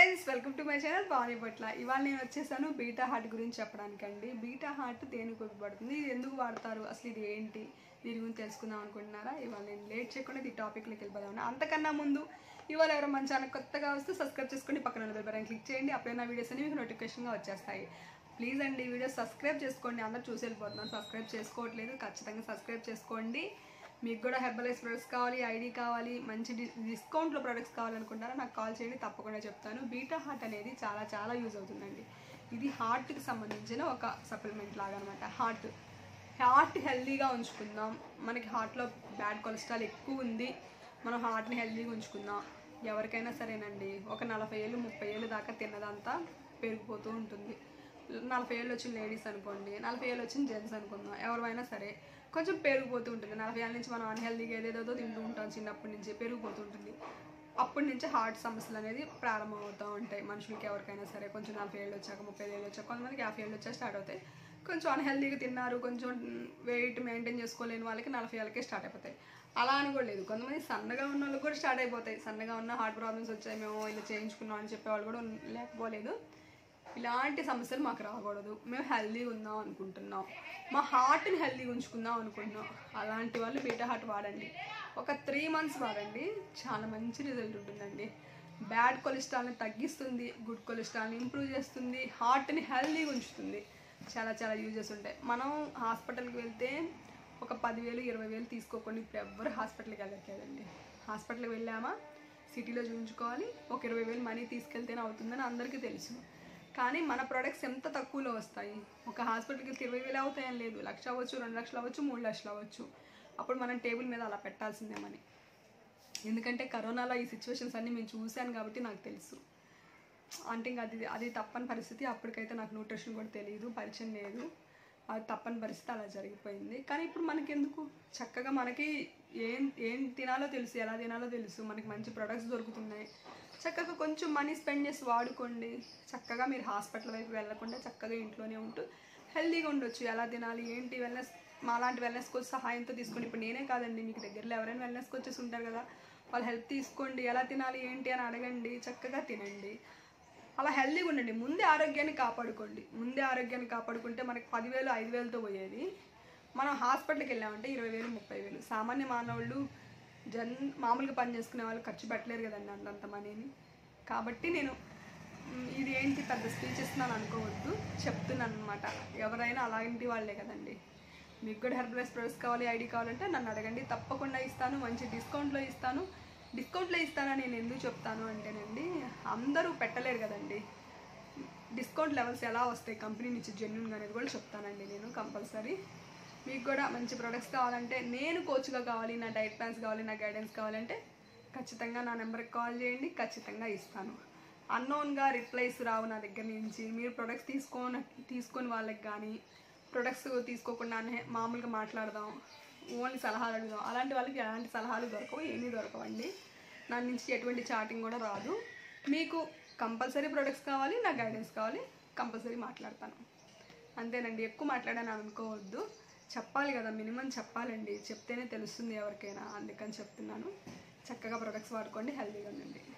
Friends welcome to my channel Pavani Patla. ఇవాళ నేను వచ్చేసాను బీటా హార్ట్ గురించి చెప్పడానికండి. బీటా హార్ట్ దేనికి ఉపయోగపడుతుంది, ఇది ఎందుకు వాడతారు, అసలు ఇది ఏంటి, దీని గురించి తెలుసుకుందాం అనుకుంటున్నారా? ఇవాళ నేను లేట్ చేయకుండా ఈ టాపిక్లోకి వెళ్ళిపోదాం. అంతకన్నా ముందు ఇవాళ ఎవరో మన ఛానల్ కొత్తగా వస్తే సబ్స్క్రైబ్ చేసుకోండి, పక్కన బెల్ బటన్ క్లిక్ చేయండి. అప్పుడే నా వీడియోస్ అన్ని మీకు నోటిఫికేషన్గా వచ్చేస్తాయి. ప్లీజ్ అండి వీడియోస్ సబ్స్క్రైబ్ చేసుకోండి. అందరూ చూసి వెళ్ళిపోతున్నారు, సబ్స్క్రైబ్ చేసుకోవట్లేదు. ఖచ్చితంగా సబ్స్క్రైబ్ చేసుకోండి. మీకు కూడా హెర్బలైజ్ ప్రొడక్ట్స్ కావాలి, ఐడి కావాలి, మంచి డిస్కౌంట్లో ప్రొడక్ట్స్ కావాలనుకుంటారా నాకు కాల్ చేయండి, తప్పకుండా చెప్తాను. బీటా హార్ట్ అనేది చాలా చాలా యూజ్ అవుతుందండి. ఇది హార్ట్కి సంబంధించిన ఒక సప్లిమెంట్ లాగా అనమాట. హార్ట్ హెల్దీగా ఉంచుకుందాం. మనకి హార్ట్లో బ్యాడ్ కొలెస్ట్రాల్ ఎక్కువ ఉంది, మనం హార్ట్ని హెల్దీగా ఉంచుకుందాం. ఎవరికైనా సరేనండి, ఒక 40 ఏళ్ళు 30 ఏళ్ళు దాకా తిన్నదంతా పెరిగిపోతూ ఉంటుంది. 40 ఏళ్ళు వచ్చిన లేడీస్ అనుకోండి, 40 ఏళ్ళు వచ్చిన జెంట్స్ అనుకుందాం, ఎవరైనా సరే కొంచెం పెరిగిపోతూ ఉంటుంది. 40 ఏళ్ళ నుంచి మనం అన్హెల్దీగా ఏదేదో తింటూ ఉంటాం, చిన్నప్పటి నుంచి పెరిగిపోతూ ఉంటుంది. అప్పటి నుంచి హార్ట్ సమస్యలు అనేది ప్రారంభమవుతూ ఉంటాయి మనుషులకి. ఎవరికైనా సరే కొంచెం 40 ఏళ్ళు వచ్చాక, 30 ఏళ్ళు వచ్చాక, కొంతమందికి 50 ఏళ్ళు వచ్చాక స్టార్ట్ అవుతాయి. కొంచెం అన్హెల్దీగా తిన్నారు, కొంచెం వెయిట్ మెయింటైన్ చేసుకోలేని వాళ్ళకి 40 ఏళ్ళకే స్టార్ట్ అయిపోతాయి. అలా అని కూడా లేదు, కొంతమంది సన్నగా ఉన్న వాళ్ళకి కూడా స్టార్ట్ అయిపోతాయి. సన్నగా ఉన్న హార్ట్ ప్రాబ్లమ్స్ వచ్చాయి, మేము ఇలా చేయించుకున్నాం అని చెప్పేవాళ్ళు కూడా లేకపోలేదు. ఇలాంటి సమస్యలు మాకు రాకూడదు, మేము హెల్దీగా ఉందాం అనుకుంటున్నాం, మా హార్ట్ని హెల్దీగా ఉంచుకుందాం అనుకుంటున్నాం, అలాంటి వాళ్ళు బీటా హార్ట్ వాడండి. ఒక 3 months వాడండి, చాలా మంచి రిజల్ట్ ఉంటుందండి. బ్యాడ్ కొలెస్ట్రాల్ని తగ్గిస్తుంది, గుడ్ కొలెస్ట్రాల్ని ఇంప్రూవ్ చేస్తుంది, హార్ట్ని హెల్దీగా ఉంచుతుంది. చాలా చాలా యూజెస్ ఉంటాయి. మనం హాస్పిటల్కి వెళ్తే ఒక 10,000 20,000 తీసుకోకుండా ఇప్పుడు ఎవ్వరు హాస్పిటల్కి వెళ్ళట్లేదండి. హాస్పిటల్కి వెళ్ళామా సిటీలో చూపించుకోవాలి, ఒక 20,000 మనీ తీసుకెళ్తేనే అవుతుందని అందరికీ తెలుసు. కానీ మన ప్రొడక్ట్స్ ఎంత తక్కువలో వస్తాయి. ఒక హాస్పిటల్కి 20,000 అవుతాయని లేదు, 1,00,000 అవ్వచ్చు, 2 లక్షలు అవ్వచ్చు, 3 లక్షలు అవ్వచ్చు. అప్పుడు మనం టేబుల్ మీద అలా పెట్టాల్సిందే మనీ. ఎందుకంటే కరోనాలో ఈ సిచ్యువేషన్స్ అన్నీ మేము చూశాను కాబట్టి నాకు తెలుసు. అంటే ఇంకా అది తప్పని పరిస్థితి. అప్పటికైతే నాకు న్యూట్రిషన్ కూడా తెలియదు, పరిచయం లేదు, అది తప్పని పరిస్థితి, అలా జరిగిపోయింది. కానీ ఇప్పుడు మనకెందుకు, చక్కగా మనకి ఏం తినాలో తెలుసు, ఎలా తినాలో తెలుసు, మనకి మంచి ప్రొడక్ట్స్ దొరుకుతున్నాయి. చక్కగా కొంచెం మనీ స్పెండ్ చేసి వాడుకోండి. చక్కగా మీరు హాస్పిటల్ వైపు వెళ్ళకుండా చక్కగా ఇంట్లోనే ఉంటూ హెల్దీగా ఉండొచ్చు. ఎలా తినాలి ఏంటి, వెల్నెస్ మాలాంటి వెల్నెస్ కోచ్ సహాయంతో తీసుకోండి. ఇప్పుడు నేనే కాదండి, మీకు దగ్గరలో ఎవరైనా వెల్నెస్ కోచెస్ ఉంటారు కదా, వాళ్ళ హెల్ప్ తీసుకోండి. ఎలా తినాలి ఏంటి అని అడగండి, చక్కగా తినండి, అలా హెల్దీగా ఉండండి. ముందే ఆరోగ్యాన్ని కాపాడుకోండి. ముందే ఆరోగ్యాన్ని కాపాడుకుంటే మనకి 10,000 5,000తో పోయేది, మనం హాస్పిటల్కి వెళ్ళామంటే 20,000 30,000. సామాన్య మానవుళ్ళు మామూలుగా పని చేసుకునే వాళ్ళు ఖర్చు పెట్టలేరు కదండి అంతంత మనీని. కాబట్టి నేను ఇది ఏంటి పెద్ద స్పీచ్ ఇస్తున్నాను అనుకోవద్దు, చెప్తున్నాను అనమాట. ఎవరైనా అలాంటి వాళ్ళే కదండి. మీకు కూడా హెర్బలైజ్ ప్రొడక్ట్స్ కావాలి, ఐడి కావాలంటే నన్ను అడగండి, తప్పకుండా ఇస్తాను. మంచి డిస్కౌంట్లో ఇస్తాను. డిస్కౌంట్లో ఇస్తానని నేను ఎందుకు చెప్తాను అంటేనండి, అందరూ పెట్టలేరు కదండి. డిస్కౌంట్ లెవెల్స్ ఎలా వస్తాయి కంపెనీ నుంచి జెన్యూన్గా అనేది కూడా చెప్తానండి నేను కంపల్సరీ. మీకు కూడా మంచి ప్రొడక్ట్స్ కావాలంటే, నేను కోచ్గా కావాలి, నా డైట్ ప్లాన్స్ కావాలి, నా గైడెన్స్ కావాలంటే ఖచ్చితంగా నా నెంబర్కి కాల్ చేయండి, ఖచ్చితంగా ఇస్తాను. అన్నోన్గా రిప్లైస్ రావు నా దగ్గర నుంచి. మీరు ప్రొడక్ట్స్ తీసుకొని వాళ్ళకి కానీ, ప్రొడక్ట్స్ తీసుకోకుండా మామూలుగా మాట్లాడదాం, ఓన్లీ సలహాలు అడుగుదాం, అలాంటి వాళ్ళకి ఎలాంటి సలహాలు దొరకవు, ఏమీ దొరకవండి. నా నుంచి ఎటువంటి చాటింగ్ కూడా రాదు. మీకు కంపల్సరీ ప్రొడక్ట్స్ కావాలి, నా గైడెన్స్ కావాలి, కంపల్సరీ మాట్లాడతాను. అంతేనండి, ఎక్కువ మాట్లాడాను అనుకోవద్దు, చెప్పాలి కదా, మినిమం చెప్పాలండి, చెప్తేనే తెలుస్తుంది ఎవరికైనా, అందుకని చెప్తున్నాను. చక్కగా ప్రొడక్ట్స్ వాడుకోండి, హెల్తీగా ఉండండి.